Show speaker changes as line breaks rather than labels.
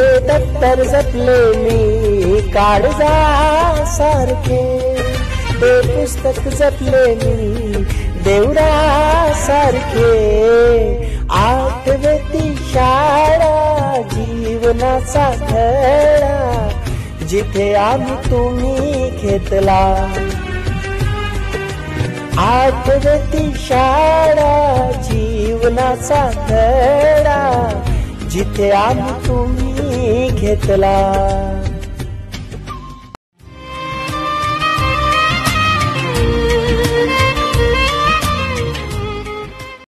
ते दप्तर जपले मी काळजा सारखे, ते पुस्तक जपले मी देवरा सारखे. आठवे ती शाळा जीवनाचा धडा, जिथे आम्ही तुम्ही घेतला. आठवे ती शाळा जीवनाचा धडा, जिथे आम्ही तुम्ही घेतला.